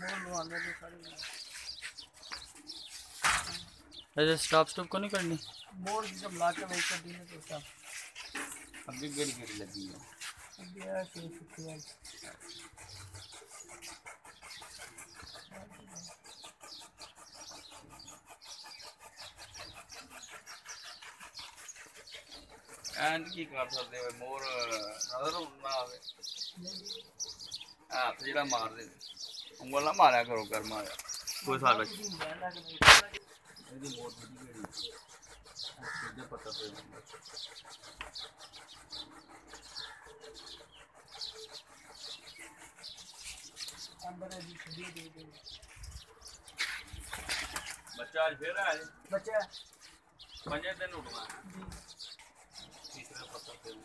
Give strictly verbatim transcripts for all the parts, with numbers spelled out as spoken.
ऐसे stop stop को नहीं करनी मोर जब ला के वेट कर दी ना तो सब अभी गेड़ी गेड़ी लगी है अब ये के शुक्रिया एंड की कर सकते हो मोर नजर ना आवे हाथ जरा मार दे उंगल ना मारा करो कर मारा कोई साल ਇਹਦੀ ਬਹੁਤ ਵਧੀਆ ਗੇੜੀ ਸਿੱਧੇ ਪੱਤਾ ਤੇ ਹੁੰਦਾ अंदर है जी छड़ी दे दे ਬੱਚਾ ਅੱਜ ਫੇਰ ਆਇਆ बच्चा ਪੰਜੇ ਦਿਨ ਉੱਠਣਾ जी ਤੀਸਰੇ ਪੱਤਾ ਤੇ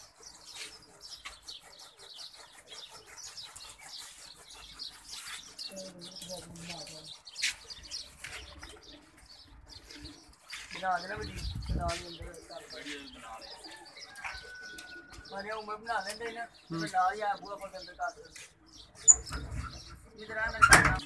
बना देना बड़ी बना ली अंदर कर ਵੀਡੀਓ ਬਣਾ ਲਿਆ मारे उम्र बना लेंगे ना बना या बुआ पर अंदर कर इधर आ मेरे काम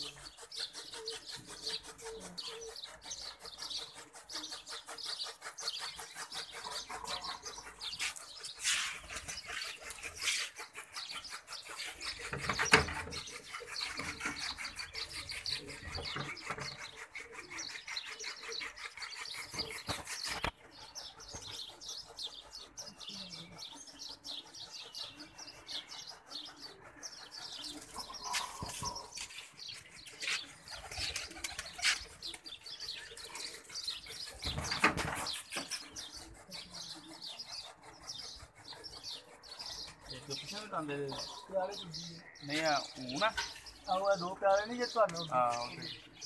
ਆਂਦੇ प्यारे जी ਨਹੀਂ ਆ ਉਹ ਨਾ ਆਹ ਦੋ ਪਿਆਰੇ ਨਹੀਂ ਜੇ ਤੁਹਾਨੂੰ ਹਾਂ ਉਹਦੇ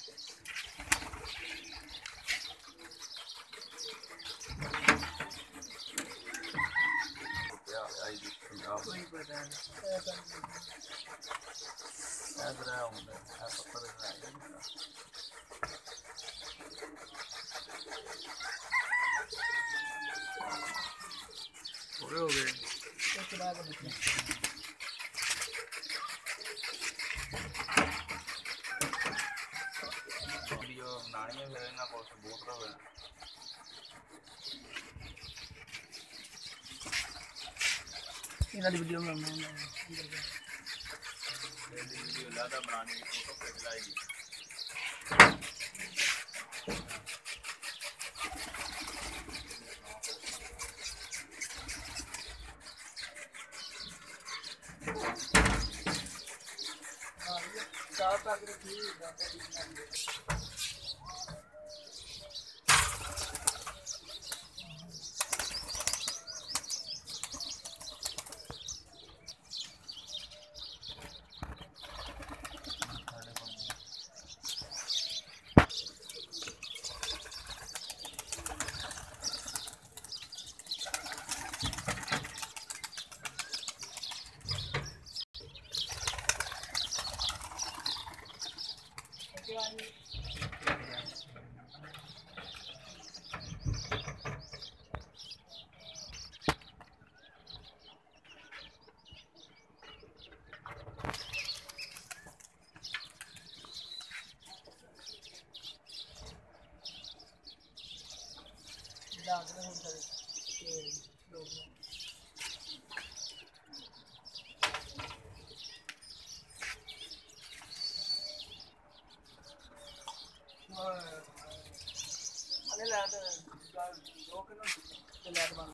ਆਈ ਦੀ ਪੰਜਾਬ ਕੋਈ ਪਤਾ ਨਹੀਂ ਐਦਰਾ ਹੁੰਦਾ ਆ ਪੱਤਰ ਹੈ ਪੂਰੇ ਹੋ ਗਏ ਇੱਕ ਬਾਅਦ ਵਿੱਚ ਵੀਡੀਓ ਬਣਾਣੀ ਹੈ ਫਿਰ ਇਹਨਾਂ ਕੋਲ ਸਬੂਤ ਹੋਵੇ ਇਹਨਾਂ ਦੀ ਵੀਡੀਓ ਬਣਾਉਣਾ ਇਹਦੀ ਵੀਡੀਓ ਲਾਦਾ ਬਣਾਣੀ ਫੋਟੋ ਖਿੱਚ ਲਾਏਗੀ ਚਾਹ ਪਾ ਕੇ ਰੱਖੀ ਅਨੇ ਲਾਦ ਦੋ ਕਿਲੋ ਤੇ ਲਾਦ ਬਣ